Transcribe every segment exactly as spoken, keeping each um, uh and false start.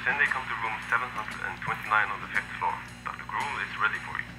Sende, come to room seven hundred twenty-nine on the fifth floor. Doctor Gruel is ready for you.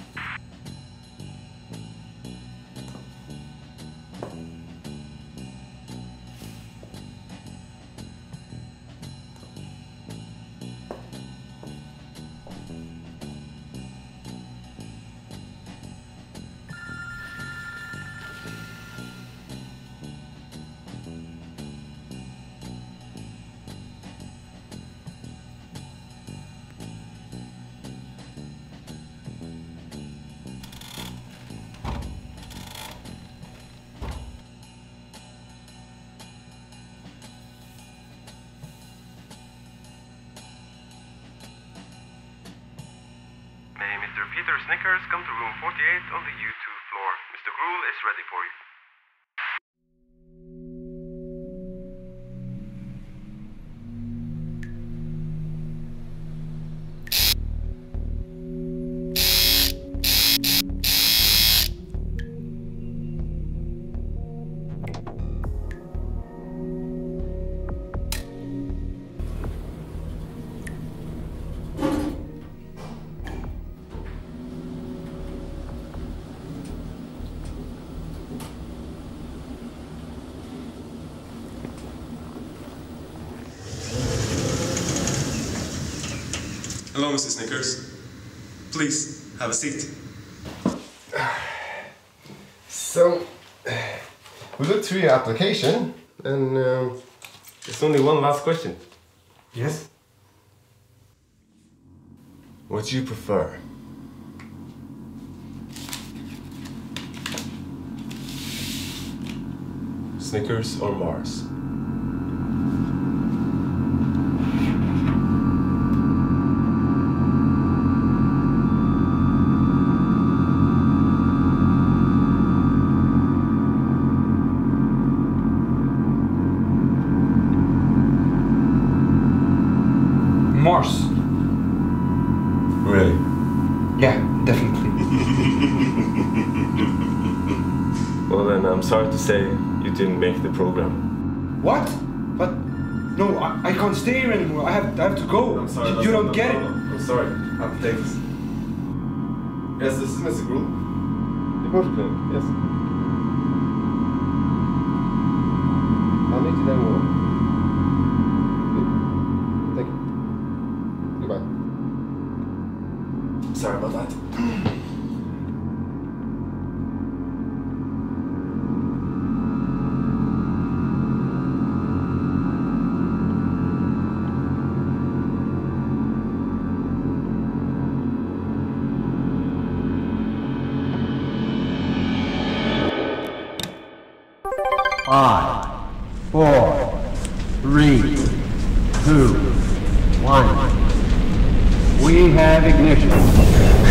May Mister Peter Snickers come to room forty-eight on the U two floor. Mister Gruel is ready for you. Hello, Mister Snickers. Please, have a seat. So, we looked through your application, and um, there's only one last question. Yes? What do you prefer? Snickers or Mars? Mars. Really? Yeah, definitely. Well then, I'm sorry to say you didn't make the program. What? But no, I, I can't stay here anymore. I have I have to go. I'm sorry. You, that's you don't not get the it. problem. I'm sorry. I have to take this. Yes, this is Mister Gruel. The motor clinic, yes. I'll meet you then, Warren. Thank you. Goodbye. Sorry about that. Five, four, three, two, one. We have ignition.